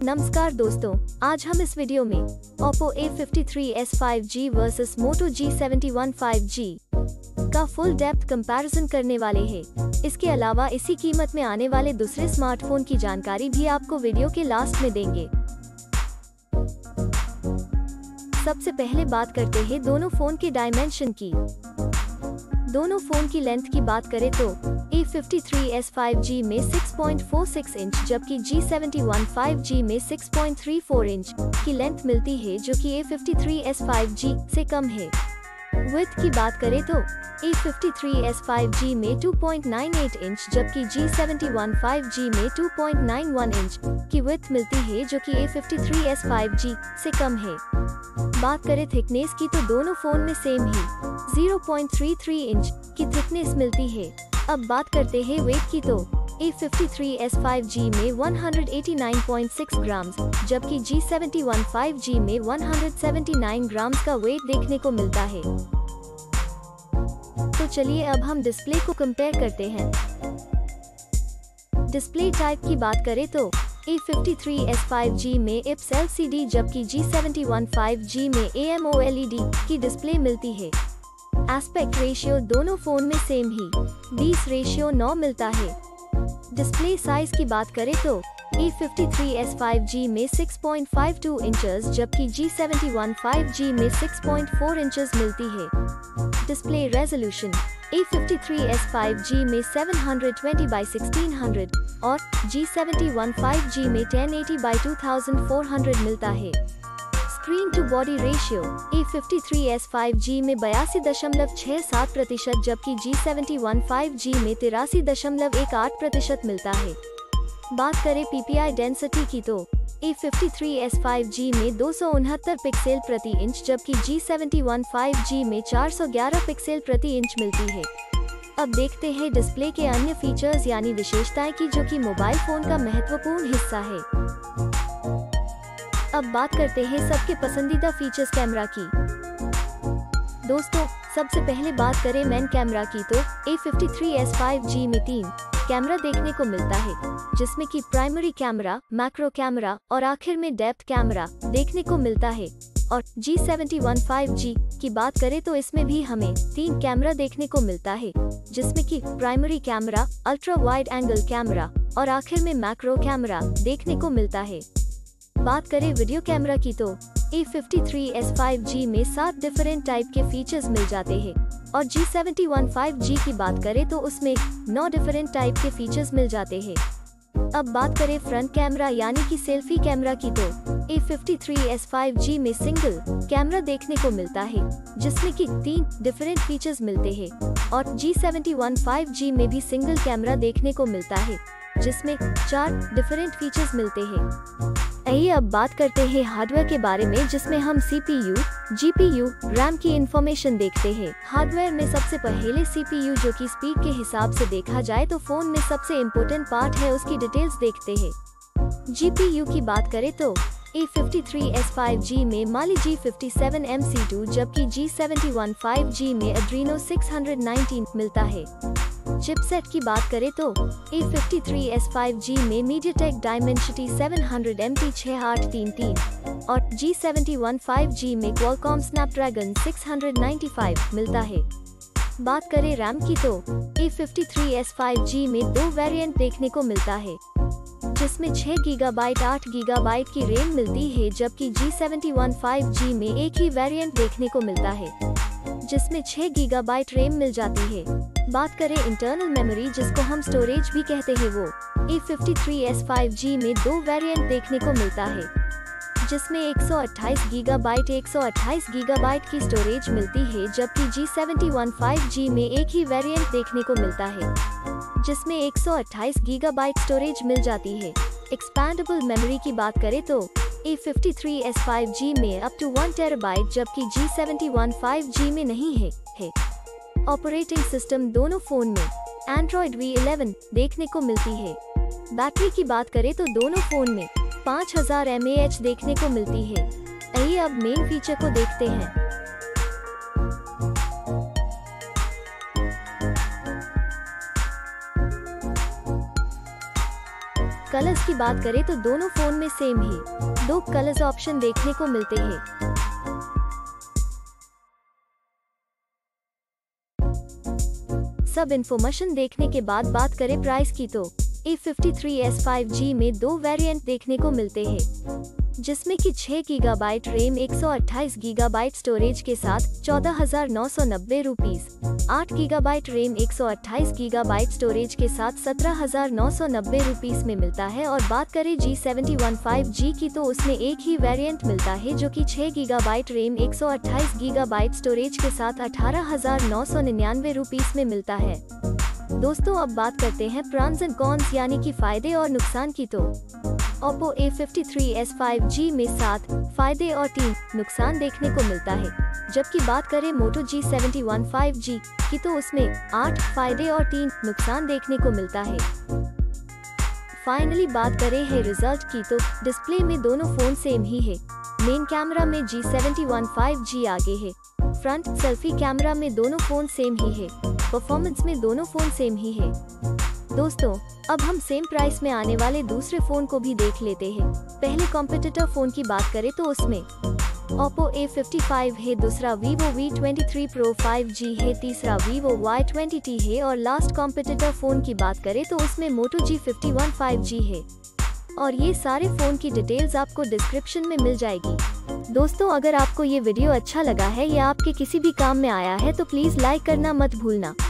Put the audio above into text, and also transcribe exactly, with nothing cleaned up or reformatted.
नमस्कार दोस्तों, आज हम इस वीडियो में Oppo A fifty three S five G versus Moto G seven one five G का फुल डेप्थ कंपैरिजन करने वाले हैं। इसके अलावा इसी कीमत में आने वाले दूसरे स्मार्टफोन की जानकारी भी आपको वीडियो के लास्ट में देंगे। सबसे पहले बात करते हैं दोनों फोन के डायमेंशन की। दोनों फोन की लेंथ की बात करें तो A fifty three S five G में six point four six inch जबकि G seven one five G में six point three four inch की लेंथ मिलती है, जो कि A fifty three S five G से कम है। विड्थ की बात करें तो A fifty three S five G में two point nine eight inch जबकि G seven one five G में two point nine one inch की विड्थ मिलती है, जो कि A fifty three S five G से कम है। बात करें थिकनेस की तो दोनों फोन में सेम ही zero point three three inch की थिकनेस मिलती है। अब बात करते हैं वेट की तो A fifty three S five G में one eighty nine point six grams जबकि G seven one five G में वन सेवेंटी नाइन ग्राम्स का वेट देखने को मिलता है। तो चलिए अब हम डिस्प्ले को कंपेयर करते हैं। डिस्प्ले टाइप की बात करें तो A fifty three S five G में I P S L C D जबकि G seven one five G में A M O L E D की डिस्प्ले मिलती है। एस्पेक्ट रेशियो दोनों फोन में सेम ही बीस रेशियो नौ मिलता है। डिस्प्ले साइज की बात करें तो A fifty three S five G में six point five two inches जबकि G seven one five G में सिक्स पॉइंट फोर इंचेस मिलती है। Display resolution A fifty three S five G में seven twenty by sixteen hundred और G seven one five G में ten eighty by two thousand four hundred मिलता है। Screen to body ratio A fifty three S five G में बयासी दशमलव छह सात प्रतिशत जबकि G seven one five G में तिरासी दशमलव एक आठ प्रतिशत मिलता है। बात करें P P I डेंसिटी की तो A fifty three S five G में दो सौ उनहत्तर पिक्सल प्रति इंच जबकि G seven one five G में चार सौ ग्यारह पिक्सल प्रति इंच मिलती है। अब देखते हैं डिस्प्ले के अन्य फीचर्स यानी विशेषताएं की, जो कि मोबाइल फोन का महत्वपूर्ण हिस्सा है। अब बात करते हैं सबके पसंदीदा फीचर्स कैमरा की। दोस्तों, सबसे पहले बात करें मेन कैमरा की तो A fifty three S five G में तीन कैमरा देखने को मिलता है, जिसमें कि प्राइमरी कैमरा, मैक्रो कैमरा और आखिर में डेप्थ कैमरा देखने को मिलता है। और G seven one five G की बात करें तो इसमें भी हमें तीन कैमरा देखने को मिलता है, जिसमें कि primary camera, ultra wide angle camera और आखिर में मैक्रो कैमरा देखने को मिलता है। बात करें वीडियो कैमरा की तो A fifty three S five G में सात डिफरेंट टाइप के फीचर्स मिल जाते हैं और G seven one five G की बात करें तो उसमें नौ डिफरेंट टाइप के फीचर्स मिल जाते हैं। अब बात करें फ्रंट कैमरा यानी कि सेल्फी कैमरा की तो A fifty three S five G में सिंगल कैमरा देखने को मिलता है, जिसमें कि तीन डिफरेंट फीचर्स मिलते हैं और G seven one five G में भी सिंगल कैमरा देखने को मिलता है, जिसमें चार डिफरेंट फीचर्स मिलते हैं। आइए अब बात करते हैं हार्डवेयर के बारे में, जिसमें हम C P U, G P U, RAM की इंफॉर्मेशन देखते हैं। हार्डवेयर में सबसे पहले C P U, जो कि स्पीड के हिसाब से देखा जाए तो फोन में सबसे इम्पोर्टेंट पार्ट है, उसकी डिटेल्स देखते हैं। G P U की बात करें तो A fifty three S five G में Mali G fifty seven M C two जबकि G seven one five G में Adreno सिक्स नाइनटीन मिलता है। चिपसेट की बात करें तो A fifty three S five G में MediaTek Dimensity seven hundred M T six आठ तीन तीन और G seven one five G में Qualcomm Snapdragon six ninety five मिलता है। बात करें रैम की तो A fifty three S five G में दो वेरिएंट देखने को मिलता है, जिसमें छह गीगाबाइट आठ गीगाबाइट की रैम मिलती है, जबकि G seven one five G में एक ही वेरिएंट देखने को मिलता है, जिसमें छह गीगाबाइट रैम मिल जाती है। बात करें इंटरनल मेमोरी, जिसको हम स्टोरेज भी कहते हैं, वो A fifty three S five G में दो वेरिएंट देखने को मिलता है, जिसमें एक सौ अट्ठाईस गीगाबाइट एक सौ अट्ठाईस गीगाबाइट की स्टोरेज मिलती है, जबकि G seven one five G में एक ही वेरिएंट देखने को मिलता है, जिसमें एक सौ अट्ठाईस गीगाबाइट स्टोरेज मिल जाती है। एक्सपैंडेबल मेमोरी की बात करें तो A fifty three S five G में अप टू वन टेराबाइट जबकि G seven one five G में नहीं है, है। ऑपरेटिंग सिस्टम दोनों फोन में Android V इलेवन देखने को मिलती है। बैटरी की बात करें तो दोनों फोन में पाँच हज़ार एम ए एच देखने को मिलती है। आइए अब मेन फीचर को देखते हैं। कलर्स की बात करें तो दोनों फोन में सेम ही दो कलर्स ऑप्शन देखने को मिलते हैं। सब इन्फॉर्मेशन देखने के बाद बात करें प्राइस की तो A fifty three S five G में दो वेरिएंट देखने को मिलते हैं, जिसमें कि छह गीगाबाइट रैम एक सौ अट्ठाईस गीगाबाइट स्टोरेज के साथ चौदह हजार नौ सौ नब्बे रुपीस, आठ गीगाबाइट रैम एक सौ अट्ठाईस गीगाबाइट स्टोरेज के साथ सत्रह हजार नौ सौ नब्बे रुपीस में मिलता है। और बात करें G seven one five G की तो उसमें एक ही वेरिएंट मिलता है जो कि छह गीगाबाइट रैम एक सौ अट्ठाईस गीगाबाइट स्टोरेज के साथ अठारह हजार नौ सौ निन्यानवे रुपीस में मिलता है। दोस्तों अब बात करते हैं प्रॉन्स एंड कॉन्स यानी कि फायदे और नुकसान की तो Oppo A fifty three S five G में सात फायदे और तीन नुकसान देखने को मिलता है, जबकि बात करें Moto G seven one five G की तो उसमें आठ फायदे और तीन नुकसान देखने को मिलता है। फाइनली बात करें है रिजल्ट की तो डिस्प्ले में दोनों फोन सेम ही है। मेन कैमरा में G seven one five G आगे है, फ्रंट सेल्फी कैमरा में दोनों फोन सेम ही है, परफॉर्मेंस में दोनों फोन सेम ही है। दोस्तों अब हम सेम प्राइस में आने वाले दूसरे फोन को भी देख लेते हैं। पहले कॉम्पिटिटर फोन की बात करें तो उसमें ओप्पो ए फिफ्टी फाइव है, दूसरा Vivo V twenty three pro five G है, तीसरा वीवो वाई ट्वेंटी टी है और लास्ट कॉम्पिटिटर फोन की बात करें तो उसमें Moto G fifty one five G है। और ये सारे फोन की डिटेल्स आपको डिस्क्रिप्शन में मिल जाएगी। दोस्तों अगर आपको ये वीडियो अच्छा लगा है या आपके किसी भी काम में आया है तो प्लीज लाइक करना मत भूलना।